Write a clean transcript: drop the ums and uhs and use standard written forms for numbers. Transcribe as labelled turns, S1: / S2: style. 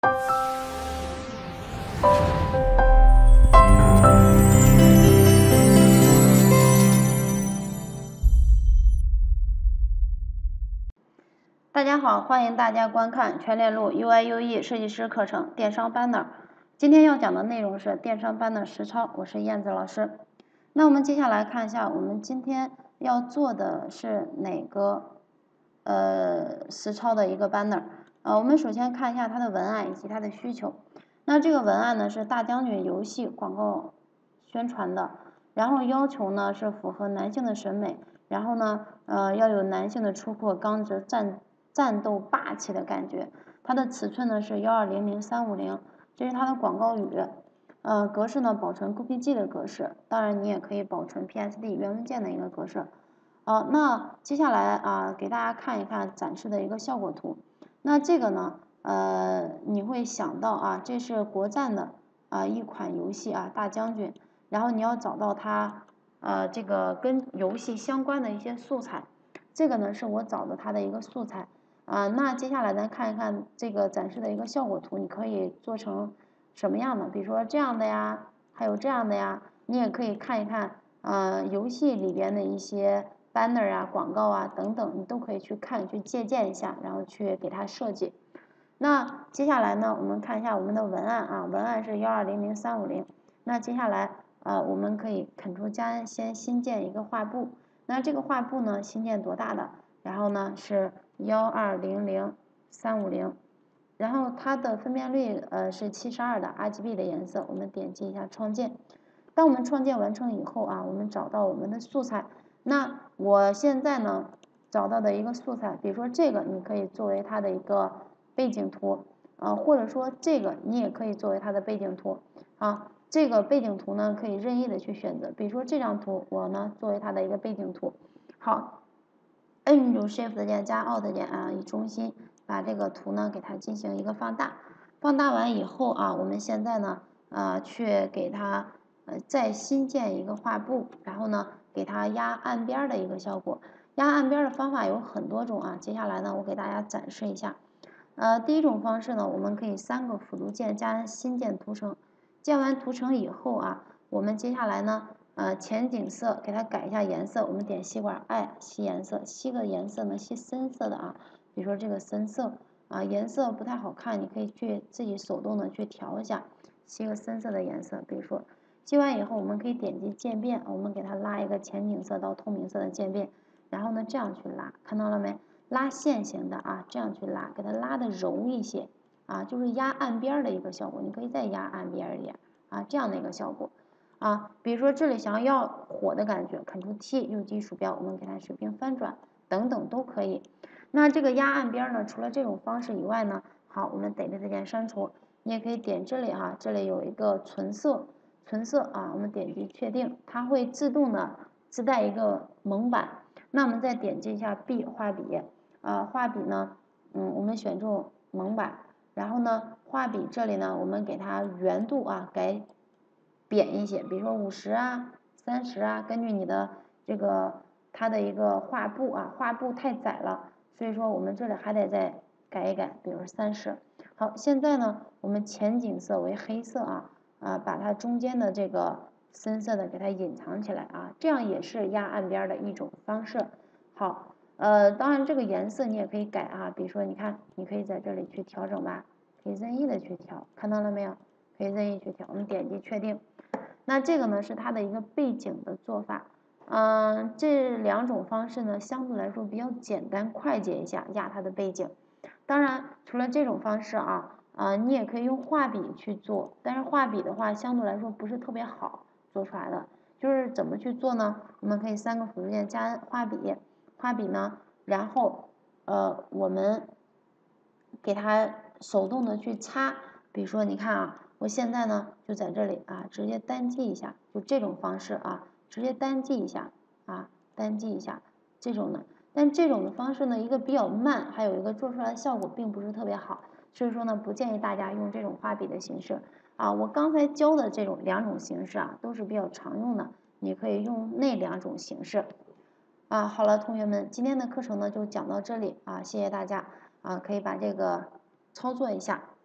S1: 大家好，欢迎大家观看全链路 UI/UE 设计师课程电商 Banner。今天要讲的内容是电商 Banner 实操，我是燕子老师。那我们接下来看一下，我们今天要做的是哪个实操的一个 Banner。我们首先看一下它的文案以及它的需求。那这个文案呢是大将军游戏广告宣传的，然后要求呢是符合男性的审美，然后呢要有男性的粗犷刚直战斗霸气的感觉。它的尺寸呢是1200350，这是它的广告语。格式呢保存 QPG 的格式，当然你也可以保存 PSD 原文件的一个格式。那接下来给大家看一看展示的一个效果图。那这个呢你会想到这是国战的一款游戏大将军，然后你要找到它这个跟游戏相关的一些素材。这个呢是我找的它的一个素材。那接下来咱看一看这个展示的一个效果图，你可以做成什么样的？比如说这样的呀，还有这样的呀，你也可以看一看游戏里边的一些 banner 广告等等，你都可以去看去借鉴一下，然后去给它设计。那接下来呢，我们看一下我们的文案文案是1200350。那接下来我们可以 Ctrl+N 先新建一个画布。那这个画布呢，新建多大的？然后呢是1200350，然后它的分辨率是72的 RGB 的颜色。我们点击一下创建。当我们创建完成以后我们找到我们的素材。那我现在呢找到的一个素材，比如说这个你可以作为它的一个背景图或者说这个你也可以作为它的背景图这个背景图呢可以任意的去选择，比如说这张图我呢作为它的一个背景图。好，按住 Shift 键加 Alt 键以中心把这个图呢给它进行一个放大。放大完以后我们现在呢去给它再新建一个画布，然后呢给它压暗边的一个效果。压暗边的方法有很多种接下来呢我给大家展示一下。第一种方式呢，我们可以3个辅助键加新建图层。建完图层以后我们接下来呢前景色给它改一下颜色，我们点吸管吸颜色，吸个颜色呢吸深色的比如说这个深色颜色不太好看，你可以去自己手动的去调一下，吸个深色的颜色。比如说吸完以后，我们可以点击渐变，我们给它拉一个前景色到透明色的渐变，然后呢这样去拉，看到了没？拉线型的这样去拉，给它拉的柔一些就是压暗边的一个效果。你可以再压暗边一点这样的一个效果比如说这里想要火的感觉 ，Ctrl+T 右击鼠标，我们给它水平翻转等等都可以。那这个压暗边呢，除了这种方式以外呢，好，我们Delete键删除。你也可以点这里这里有一个存色我们点击确定，它会自动的自带一个蒙版。那我们再点击一下 B 画笔画笔呢我们选中蒙版，然后呢画笔这里呢我们给它圆度改扁一些，比如说5030根据你的这个它的一个画布画布太窄了，所以说我们这里还得再改一改，比如30。好，现在呢我们前景色为黑色把它中间的这个深色的给它隐藏起来这样也是压暗边的一种方式。好，当然这个颜色你也可以改比如说你看，你可以在这里去调整吧，可以任意的去调，看到了没有？可以任意去调，我们点击确定。那这个呢是它的一个背景的做法。这2种方式呢相对来说比较简单快捷一下压它的背景。当然除了这种方式你也可以用画笔去做，但是画笔的话相对来说不是特别好做出来的。就是怎么去做呢？我们可以3个辅助键加画笔，画笔呢，然后我们给它手动的去擦。比如说你看我现在呢就在这里直接单击一下，就这种方式直接单击一下单击一下这种的。但这种的方式呢，一个比较慢，还有一个做出来的效果并不是特别好，所以说呢不建议大家用这种画笔的形式我刚才教的这种2种形式都是比较常用的，你可以用那2种形式好了，同学们，今天的课程呢就讲到这里谢谢大家可以把这个操作一下。